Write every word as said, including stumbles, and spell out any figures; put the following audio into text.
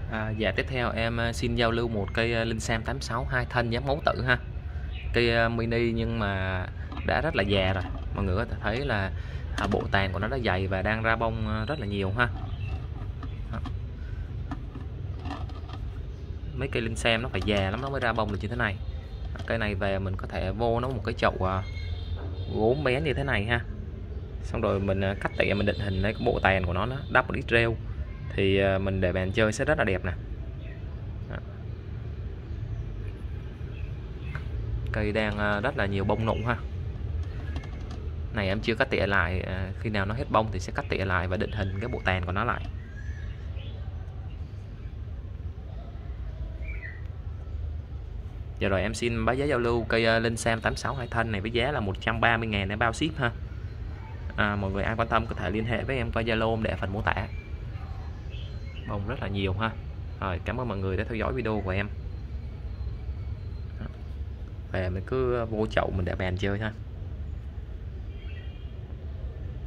À, dạ tiếp theo em à, xin giao lưu một cây à, Linh Sam tám sáu hai thân giáp mẫu tự ha. Cây à, mini nhưng mà đã rất là già rồi. Mọi người có thể thấy là à, bộ tàn của nó đã dày và đang ra bông à, rất là nhiều ha. Đó. Mấy cây Linh Sam nó phải già lắm nó mới ra bông được như thế này. Cây này về mình có thể vô nó một cái chậu à, gốm bé như thế này ha. Xong rồi mình à, cắt tỉa mình định hình lấy cái bộ tàn của nó, nó đắp một ít rêu thì à, mình để bàn chơi sẽ rất là đẹp nè. Đó. Cây đang à, rất là nhiều bông nụ ha. Này em chưa cắt tỉa lại, à, khi nào nó hết bông thì sẽ cắt tỉa lại và định hình cái bộ tàn của nó lại. Giờ rồi em xin báo giá giao lưu cây uh, Linh Sam tám sáu hai thân này với giá là một trăm ba mươi ngàn em bao ship ha. À, mọi người ai quan tâm có thể liên hệ với em qua Zalo để phần mô tả. Bông rất là nhiều ha. Rồi cảm ơn mọi người đã theo dõi video của em. Về mình cứ vô chậu mình để bàn chơi ha.